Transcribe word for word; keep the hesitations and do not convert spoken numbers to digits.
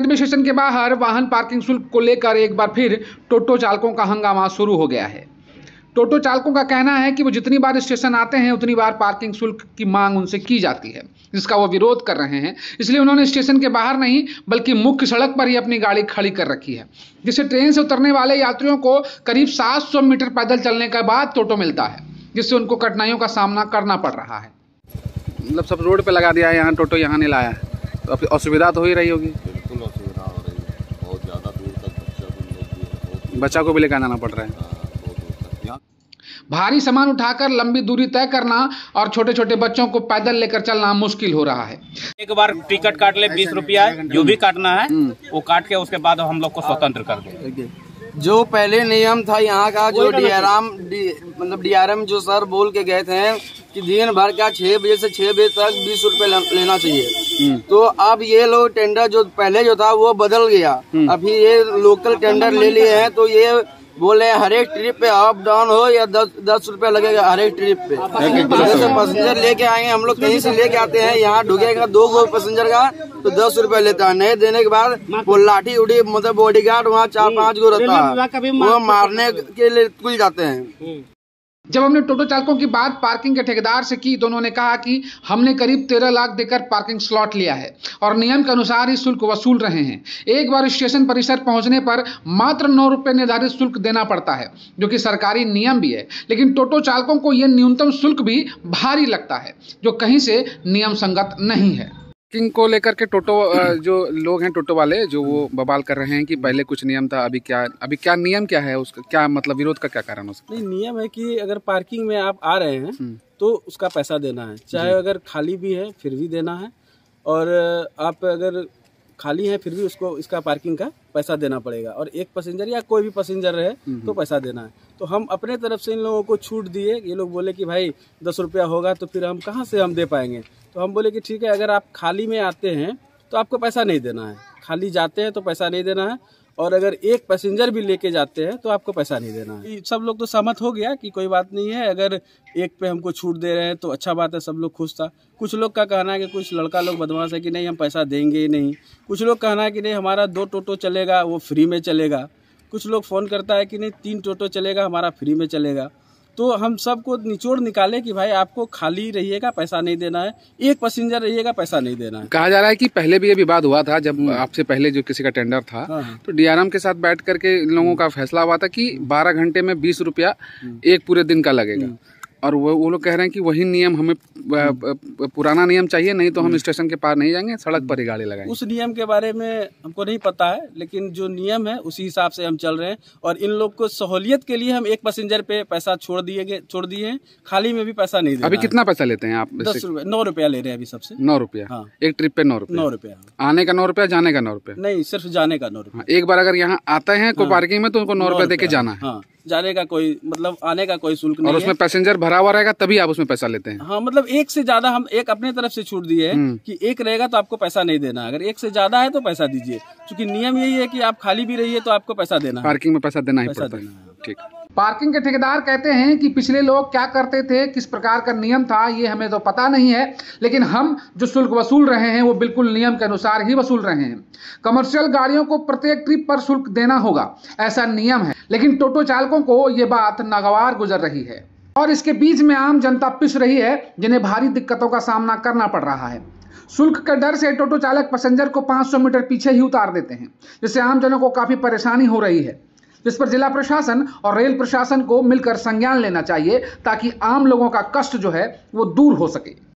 Railway station के बाहर वाहन पार्किंग शुल्क को लेकर एक बार फिर टोटो चालकों का हंगामा शुरू हो गया है। टोटो चालकों का कहना है कि वो जितनी बार स्टेशन आते हैं उतनी बार पार्किंग शुल्क की मांग उनसे की जाती है, जिसका वो विरोध कर रहे हैं। इसलिए उन्होंने स्टेशन के बाहर नहीं बल्कि मुख्य सड़क पर ही अपनी गाड़ी खड़ी कर रखी है, जिससे ट्रेन से उतरने वाले यात्रियों को करीब सात सौ मीटर पैदल चलने के बाद टोटो मिलता है, जिससे उनको कठिनाइयों का सामना करना पड़ रहा है। मतलब सब रोड पे लगा दिया है, यहाँ टोटो यहाँ नहीं लाया, तो अब असुविधा तो हो ही रही होगी। बिल्कुल असुविधा हो रही है, बहुत ज़्यादा दूर तक बच्चा भी लोग भी बच्चा को भी लेकर जाना पड़ रहा है। भारी सामान उठाकर लंबी दूरी तय करना और छोटे छोटे बच्चों को पैदल लेकर चलना मुश्किल हो रहा है। एक बार टिकट काट ले, बीस रुपया है, जो भी काटना है वो काट के उसके बाद हम लोग को स्वतंत्र कर दे। जो पहले नियम था यहाँ का, जो डीआरएम मतलब डीआरएम जो सर बोल के गए थे कि दिन भर का छह बजे से छह बजे तक बीस रुपए लेना चाहिए, तो अब ये लोग टेंडर जो पहले जो था वो बदल गया। अभी ये लोकल टेंडर ले लिए हैं, तो ये बोले हर एक ट्रिप पे अप डाउन हो या दस दस रुपया लगेगा हर एक ट्रिप पे। जैसे पैसेंजर लेके आएंगे, हम लोग कहीं से लेके आते हैं, यहाँ ढुकेगा दो गो पैसेंजर का तो दस रुपया लेता है। नहीं देने के बाद वो लाठी उठी मतलब बॉडीगार्ड वहाँ चार पांच गो रहता है, वो मारने के लिए खुल जाते हैं। जब हमने टोटो चालकों की बात पार्किंग के ठेकेदार से की तो उन्होंने कहा कि हमने करीब तेरह लाख देकर पार्किंग स्लॉट लिया है और नियम के अनुसार ही शुल्क वसूल रहे हैं। एक बार स्टेशन परिसर पहुंचने पर मात्र नौ रुपए निर्धारित शुल्क देना पड़ता है, जो कि सरकारी नियम भी है, लेकिन टोटो चालकों को यह न्यूनतम शुल्क भी भारी लगता है, जो कहीं से नियम संगत नहीं है। पार्किंग को लेकर के टोटो जो लोग हैं, टोटो वाले जो वो बवाल कर रहे हैं कि पहले कुछ नियम था, अभी क्या अभी क्या नियम क्या है, उसका क्या मतलब विरोध का क्या कारण हो सकता है? नहीं, नियम है कि अगर पार्किंग में आप आ रहे हैं तो उसका पैसा देना है, चाहे अगर खाली भी है फिर भी देना है, और आप अगर खाली है फिर भी उसको इसका पार्किंग का पैसा देना पड़ेगा, और एक पैसेंजर या कोई भी पैसेंजर रहे तो पैसा देना है। तो हम अपने तरफ से इन लोगों को छूट दिए। ये लोग बोले कि भाई दस रुपया होगा तो फिर हम कहाँ से हम दे पाएंगे, तो हम बोले कि ठीक है, अगर आप खाली में आते हैं तो आपको पैसा नहीं देना है, खाली जाते हैं तो पैसा नहीं देना है, और अगर एक पैसेंजर भी लेके जाते हैं तो आपको पैसा नहीं देना है। सब लोग तो सहमत हो गया कि कोई बात नहीं है, अगर एक पे हमको छूट दे रहे हैं तो अच्छा बात है, सब लोग खुश था। कुछ लोग का कहना है कि कुछ लड़का लोग बदमाश है कि नहीं हम पैसा देंगे ही नहीं, कुछ लोग कहना है कि नहीं हमारा दो टोटो चलेगा वो फ्री में चलेगा, कुछ लोग फ़ोन करता है कि नहीं तीन टोटो चलेगा हमारा फ्री में चलेगा। तो हम सबको निचोड़ निकाले कि भाई आपको खाली रहिएगा पैसा नहीं देना है, एक पैसेंजर रहिएगा पैसा नहीं देना है। कहा जा रहा है कि पहले भी ये विवाद हुआ था, जब आपसे पहले जो किसी का टेंडर था तो डीआरएम के साथ बैठ करके इन लोगों का फैसला हुआ था कि बारह घंटे में बीस रुपया एक पूरे दिन का लगेगा, और वो वो लोग कह रहे हैं कि वही नियम हमें पुराना नियम चाहिए, नहीं तो हम स्टेशन के पार नहीं जाएंगे, सड़क पर ही गाड़ी लगाएंगे। उस नियम के बारे में हमको नहीं पता है, लेकिन जो नियम है उसी हिसाब से हम चल रहे हैं, और इन लोग को सहूलियत के लिए हम एक पैसेंजर पे पैसा छोड़ दिए छोड़ दिए हैं, खाली में भी पैसा नहीं देना। अभी कितना पैसा लेते हैं आप? दस रुपए नौ रुपया ले रहे हैं अभी सबसे। नौ रुपया हाँ। एक ट्रिप पे नौ रुपया नौ रुपया आने का, नौ रुपया जाने का नौ रुपया नहीं, सिर्फ जाने का नौ रुपया। एक बार अगर यहाँ आते हैं कोई पार्किंग में तो उनको नौ रुपया दे के जाना है, जाने का कोई मतलब आने का कोई शुल्क नहीं। और उसमें पैसेंजर भरा हुआ रहेगा तभी आप उसमें पैसा लेते हैं? हाँ, मतलब एक से ज्यादा हम एक अपने तरफ से छूट दिए कि एक रहेगा तो आपको पैसा नहीं देना, अगर एक से ज्यादा है तो पैसा दीजिए, क्योंकि नियम यही है कि आप खाली भी रहिए तो आपको पैसा देना है, पार्किंग में पैसा देना ही पड़ता है। ठीक। पार्किंग के ठेकेदार कहते हैं कि पिछले लोग क्या करते थे, किस प्रकार का नियम था, ये हमें तो पता नहीं है, लेकिन हम जो शुल्क वसूल रहे हैं वो बिल्कुल नियम के अनुसार ही वसूल रहे हैं। कमर्शियल गाड़ियों को प्रत्येक ट्रिप पर शुल्क देना होगा, ऐसा नियम है, लेकिन टोटो चालकों को ये बात नागवार गुजर रही है, और इसके बीच में आम जनता पिस रही है, जिन्हें भारी दिक्कतों का सामना करना पड़ रहा है। शुल्क के डर से टोटो चालक पैसेंजर को पाँच सौ मीटर पीछे ही उतार देते हैं, जिससे आम जनों को काफी परेशानी हो रही है, जिस पर जिला प्रशासन और रेल प्रशासन को मिलकर संज्ञान लेना चाहिए, ताकि आम लोगों का कष्ट जो है वो दूर हो सके।